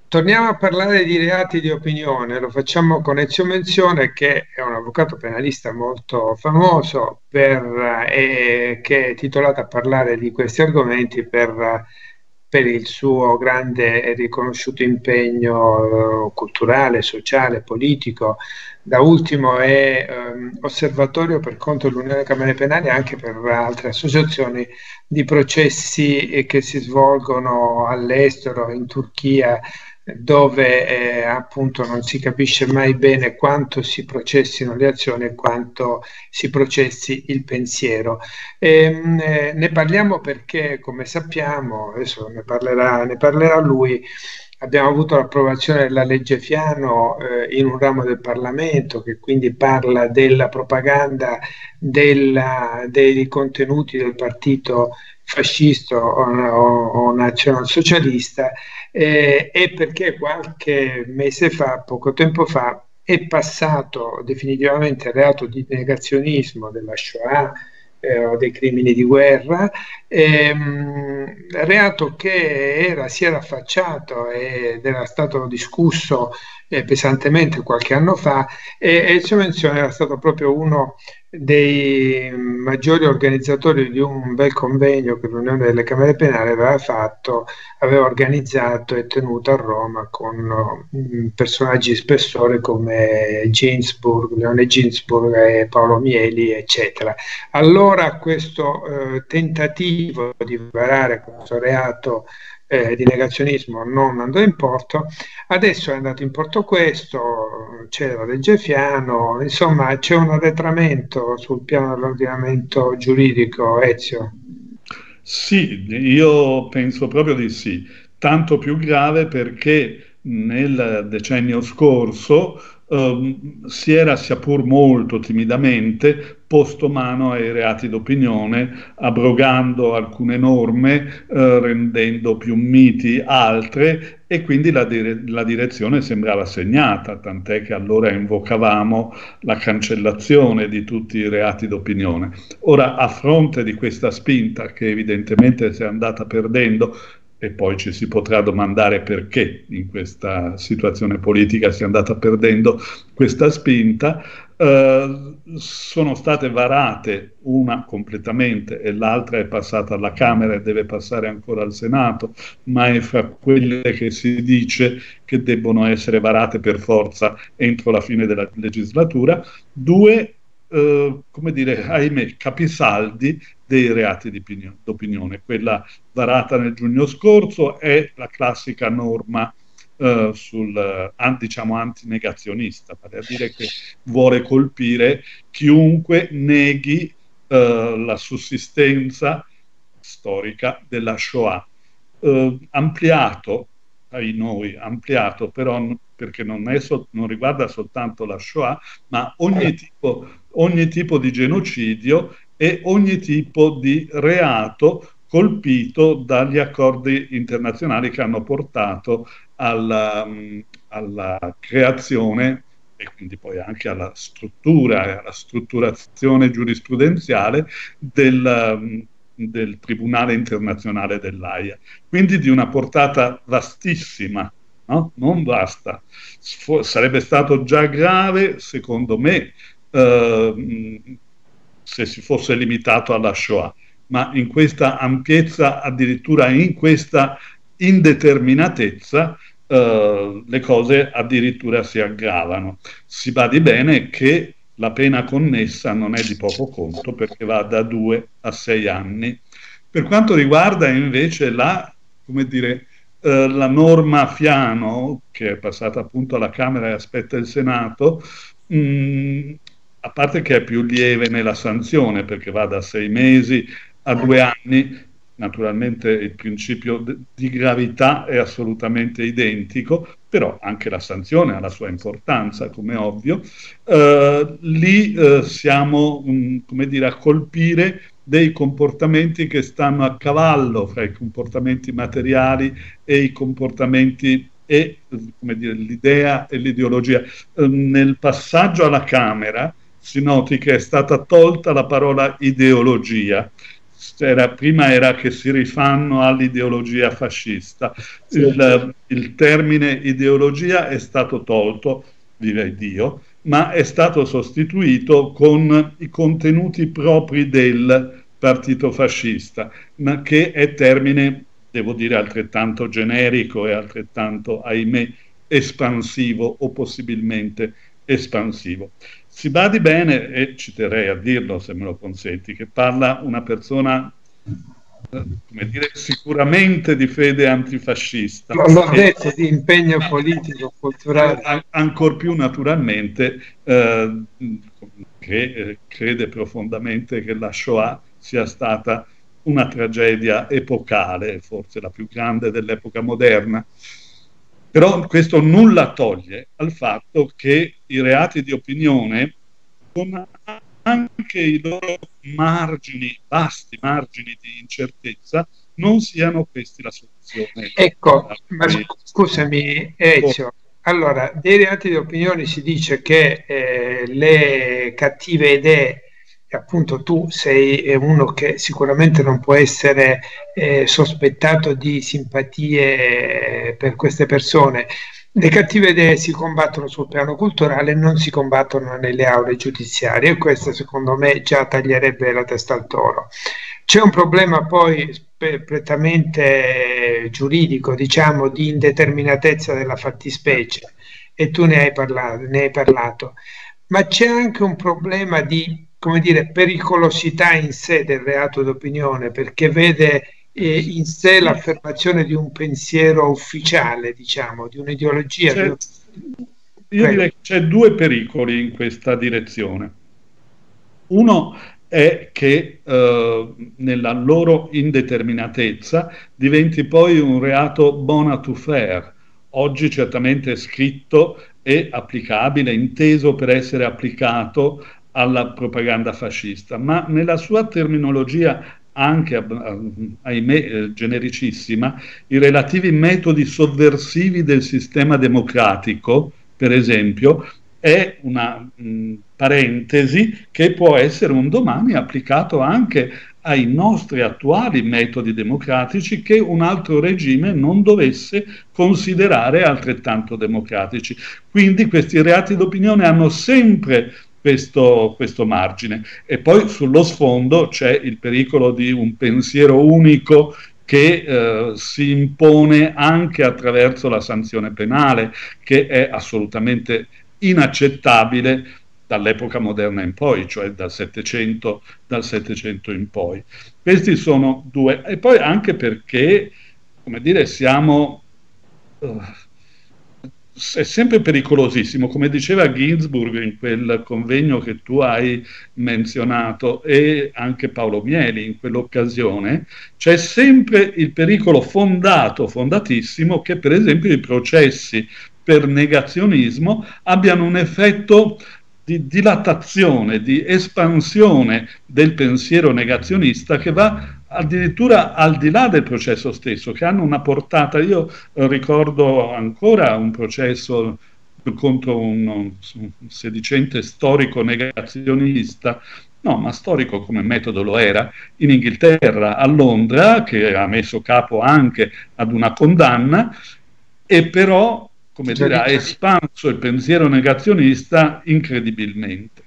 Torniamo a parlare di reati di opinione, lo facciamo con Ezio Menzione, che è un avvocato penalista molto famoso che è titolato a parlare di questi argomenti per il suo grande e riconosciuto impegno culturale, sociale, politico. Da ultimo è osservatorio per conto dell'Unione Camere Penali e anche per altre associazioni di processi che si svolgono all'estero, in Turchia, dove appunto non si capisce mai bene quanto si processino le azioni e quanto si processi il pensiero. Ne parliamo perché, come sappiamo, adesso ne parlerà lui. Abbiamo avuto l'approvazione della legge Fiano in un ramo del Parlamento che quindi parla della propaganda dei contenuti del partito fascista o nazionalsocialista, e perché qualche mese fa, poco tempo fa, è passato definitivamente il reato di negazionismo della Shoah o dei crimini di guerra, reato che si era affacciato ed era stato discusso pesantemente qualche anno fa, e il suo menzione era stato proprio uno dei maggiori organizzatori di un bel convegno che l'Unione delle Camere Penali aveva organizzato e tenuto a Roma con personaggi di spessore come Leone Ginsburg e Paolo Mieli, eccetera. Allora questo tentativo di varare questo reato di negazionismo non andò in porto. Adesso è andato in porto questo, c'è la legge Fiano, insomma c'è un arretramento sul piano dell'ordinamento giuridico, Ezio. Sì, io penso proprio di sì, tanto più grave perché nel decennio scorso si era, sia pur molto timidamente, posto mano ai reati d'opinione, abrogando alcune norme, rendendo più miti altre, e quindi la direzione sembrava segnata, tant'è che allora invocavamo la cancellazione di tutti i reati d'opinione. Ora, a fronte di questa spinta che evidentemente si è andata perdendo, e poi ci si potrà domandare perché in questa situazione politica si è andata perdendo questa spinta, sono state varate, una completamente e l'altra è passata alla Camera e deve passare ancora al Senato, ma è fra quelle che si dice che debbono essere varate per forza entro la fine della legislatura, due, come dire, ahimè, capisaldi dei reati d'opinione. Quella varata nel giugno scorso è la classica norma diciamo antinegazionista, vale a dire che vuole colpire chiunque neghi la sussistenza storica della Shoah. Ampliato, ai noi, ampliato però perché non riguarda soltanto la Shoah, ma ogni tipo di genocidio e ogni tipo di reato colpito dagli accordi internazionali che hanno portato alla creazione e quindi poi anche alla struttura e alla strutturazione giurisprudenziale del Tribunale internazionale dell'Aia. Quindi di una portata vastissima, no? Non basta. Sarebbe stato già grave, secondo me, se si fosse limitato alla Shoah, ma in questa ampiezza, addirittura in questa indeterminatezza, le cose addirittura si aggravano. Si badi bene che la pena connessa non è di poco conto perché va da 2 a 6 anni. Per quanto riguarda invece come dire, la norma Fiano, che è passata appunto alla Camera e aspetta il Senato, a parte che è più lieve nella sanzione perché va da 6 mesi a 2 anni, naturalmente il principio di gravità è assolutamente identico, però anche la sanzione ha la sua importanza, come ovvio. Lì siamo, come dire, a colpire dei comportamenti che stanno a cavallo fra i comportamenti materiali e i comportamenti e, come dire, l'idea e l'ideologia. Nel passaggio alla Camera si noti che è stata tolta la parola ideologia. prima era che si rifanno all'ideologia fascista. Sì. Il termine ideologia è stato tolto, direi Dio, ma è stato sostituito con i contenuti propri del partito fascista, ma che è termine, devo dire, altrettanto generico e altrettanto, ahimè, espansivo o possibilmente espansivo. Si badi bene, e ci terrei a dirlo se me lo consenti, che parla una persona, come dire, sicuramente di fede antifascista. L'ho detto, di impegno politico, culturale. Ancor più naturalmente che crede profondamente che la Shoah sia stata una tragedia epocale, forse la più grande dell'epoca moderna. Però questo nulla toglie al fatto che i reati di opinione, con anche i loro margini, vasti margini di incertezza, non siano questi la soluzione. Ecco, ma scusami Ezio, allora, dei reati di opinione si dice che le cattive idee, e appunto tu sei uno che sicuramente non può essere sospettato di simpatie per queste persone. Le cattive idee si combattono sul piano culturale, non si combattono nelle aule giudiziarie, e questo secondo me già taglierebbe la testa al toro. C'è un problema poi prettamente giuridico, diciamo, di indeterminatezza della fattispecie, e tu ne hai parlato, ma c'è anche un problema di, come dire, pericolosità in sé del reato d'opinione, perché vede in sé l'affermazione di un pensiero ufficiale, diciamo, di un'ideologia. Io direi che c'è due pericoli in questa direzione. Uno è che nella loro indeterminatezza diventi poi un reato bon à tout faire, oggi certamente scritto e applicabile, inteso per essere applicato alla propaganda fascista, ma nella sua terminologia anche, ahimè, genericissima, i relativi metodi sovversivi del sistema democratico, per esempio, è una parentesi che può essere un domani applicato anche ai nostri attuali metodi democratici che un altro regime non dovesse considerare altrettanto democratici. Quindi questi reati d'opinione hanno sempre questo margine. E poi sullo sfondo c'è il pericolo di un pensiero unico che si impone anche attraverso la sanzione penale, che è assolutamente inaccettabile dall'epoca moderna in poi, cioè dal Settecento in poi. Questi sono due. E poi anche perché, come dire, siamo... è sempre pericolosissimo, come diceva Ginsburg in quel convegno che tu hai menzionato, e anche Paolo Mieli in quell'occasione, c'è sempre il pericolo fondatissimo, che per esempio i processi per negazionismo abbiano un effetto di dilatazione, di espansione del pensiero negazionista che va addirittura al di là del processo stesso, che hanno una portata. Io ricordo ancora un processo contro un sedicente storico negazionista, no, ma storico come metodo lo era, in Inghilterra, a Londra, che ha messo capo anche ad una condanna, e però, come dire, ha espanso il pensiero negazionista incredibilmente.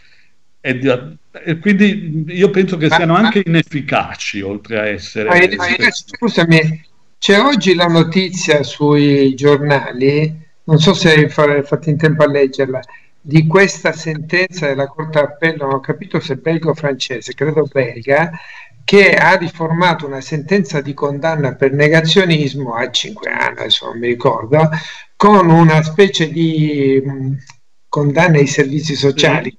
E quindi io penso che siano anche inefficaci, oltre a essere... Scusami, c'è oggi la notizia sui giornali, non so se hai fatto in tempo a leggerla, di questa sentenza della Corte d'Appello, non ho capito se belga o francese, credo belga, che ha riformato una sentenza di condanna per negazionismo a 5 anni, adesso non mi ricordo, con una specie di condanna ai servizi sociali,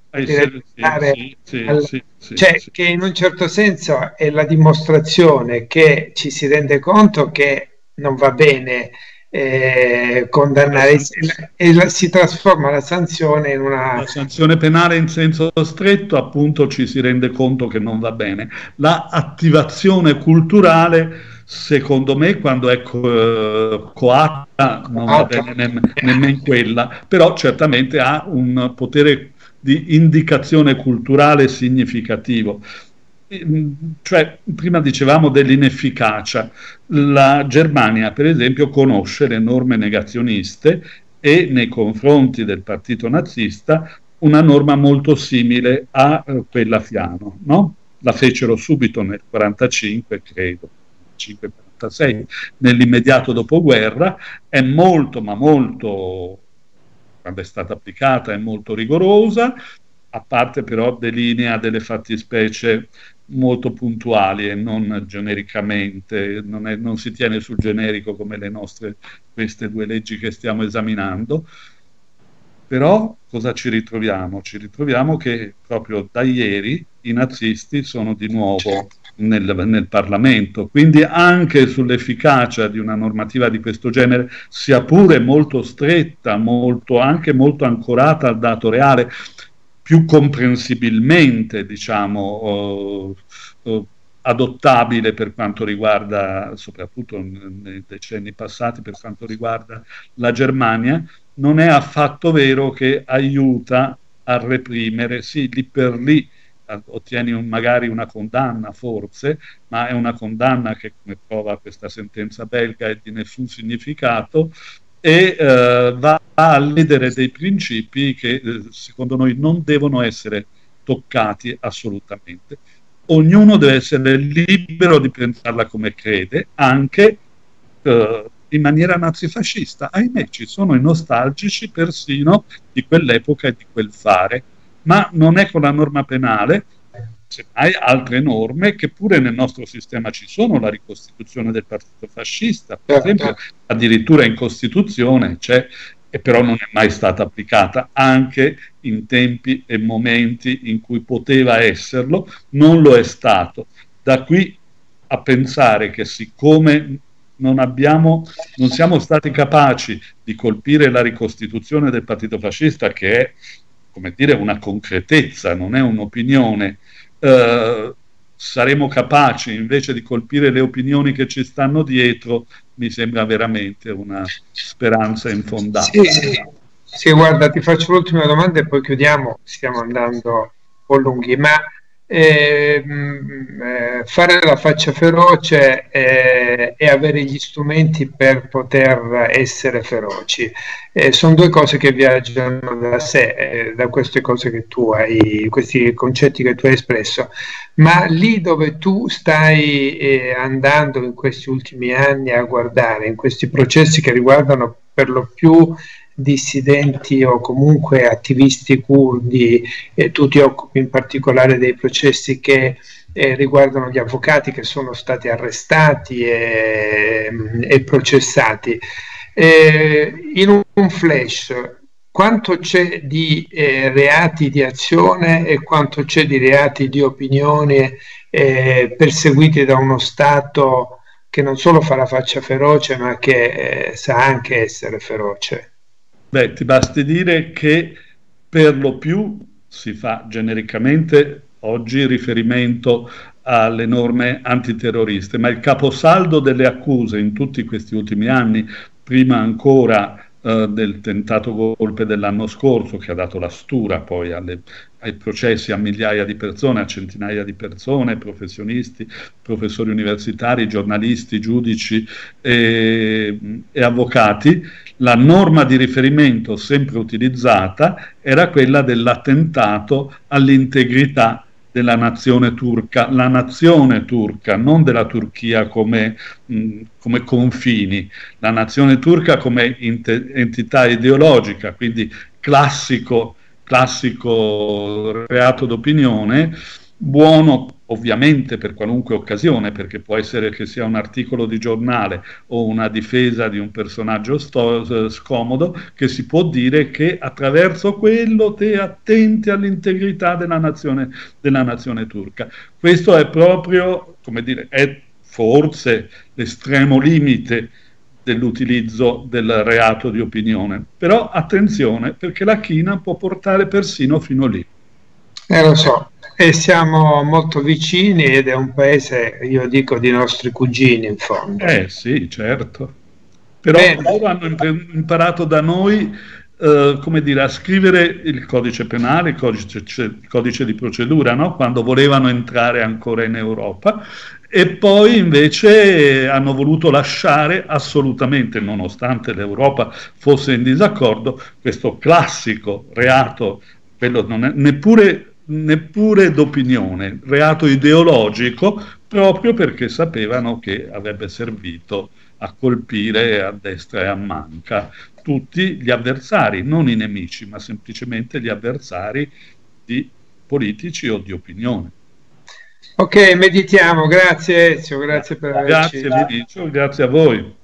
che in un certo senso è la dimostrazione che ci si rende conto che non va bene condannare, e si trasforma la sanzione in una... La sanzione penale in senso stretto, appunto, ci si rende conto che non va bene. La attivazione culturale, secondo me, quando è coatta, non va bene nemmeno quella, però certamente ha un potere di indicazione culturale significativo. cioè, prima dicevamo dell'inefficacia. La Germania, per esempio, conosce le norme negazioniste e nei confronti del partito nazista una norma molto simile a quella Fiano, no? La fecero subito nel 45, credo, 45-46, nell'immediato dopoguerra, è molto, ma molto, quando è stata applicata, è molto rigorosa, a parte però delinea delle fattispecie molto puntuali e non genericamente, non si tiene sul generico come le nostre, queste due leggi che stiamo esaminando. Però cosa ci ritroviamo? Ci ritroviamo che proprio da ieri i nazisti sono di nuovo nel Parlamento, quindi anche sull'efficacia di una normativa di questo genere, sia pure molto stretta, anche molto ancorata al dato reale, più comprensibilmente, diciamo, adottabile per quanto riguarda, soprattutto nei decenni passati, per quanto riguarda la Germania, non è affatto vero che aiuta a reprimere, sì, lì per lì ottieni magari una condanna forse, ma è una condanna che, come prova questa sentenza belga, è di nessun significato e va a ledere dei principi che secondo noi non devono essere toccati assolutamente. Ognuno deve essere libero di pensarla come crede, anche in maniera nazifascista. Ahimè, ci sono i nostalgici persino di quell'epoca e di quel fare, ma non è con la norma penale, semmai altre norme che pure nel nostro sistema ci sono, la ricostituzione del partito fascista, per esempio, addirittura in Costituzione c'è, e però non è mai stata applicata, anche in tempi e momenti in cui poteva esserlo, non lo è stato. Da qui a pensare che siccome non siamo stati capaci di colpire la ricostituzione del partito fascista, che è, come dire, una concretezza, non è un'opinione, saremo capaci invece di colpire le opinioni che ci stanno dietro, mi sembra veramente una speranza infondata. Sì, guarda, ti faccio l'ultima domanda e poi chiudiamo, stiamo andando un po' lunghi, ma fare la faccia feroce e avere gli strumenti per poter essere feroci sono due cose che viaggiano da sé, da queste cose che tu hai, questi concetti che tu hai espresso, ma lì dove tu stai andando in questi ultimi anni a guardare, in questi processi che riguardano per lo più dissidenti o comunque attivisti curdi, tu ti occupi in particolare dei processi che riguardano gli avvocati che sono stati arrestati e processati. In un flash, quanto c'è di reati di azione e quanto c'è di reati di opinione perseguiti da uno Stato che non solo fa la faccia feroce ma che sa anche essere feroce? Beh, ti basti dire che per lo più si fa genericamente oggi riferimento alle norme antiterroriste, ma il caposaldo delle accuse in tutti questi ultimi anni, prima ancora del tentato golpe dell'anno scorso che ha dato la stura poi ai processi a migliaia di persone, a centinaia di persone, professionisti, professori universitari, giornalisti, giudici e avvocati, la norma di riferimento sempre utilizzata era quella dell'attentato all'integrità della nazione turca, la nazione turca, non della Turchia come confini, la nazione turca come entità ideologica, quindi classico reato d'opinione, buono ovviamente per qualunque occasione, perché può essere che sia un articolo di giornale o una difesa di un personaggio scomodo, che si può dire che attraverso quello te attenti all'integrità della nazione turca. Questo è proprio, come dire, è forse l'estremo limite dell'utilizzo del reato di opinione. Però attenzione, perché la china può portare persino fino lì. Lo so, e siamo molto vicini ed è un paese, io dico, di nostri cugini in fondo. Sì, certo. Però loro hanno imparato da noi come dire, a scrivere il codice penale, il codice di procedura, no? Quando volevano entrare ancora in Europa, e poi invece hanno voluto lasciare assolutamente, nonostante l'Europa fosse in disaccordo, questo classico reato, quello non è neppure d'opinione, reato ideologico, proprio perché sapevano che avrebbe servito a colpire a destra e a manca tutti gli avversari, non i nemici, ma semplicemente gli avversari di politici o di opinione. Ok, meditiamo, grazie Ezio, grazie per Grazie averci. Vinicio, grazie a voi.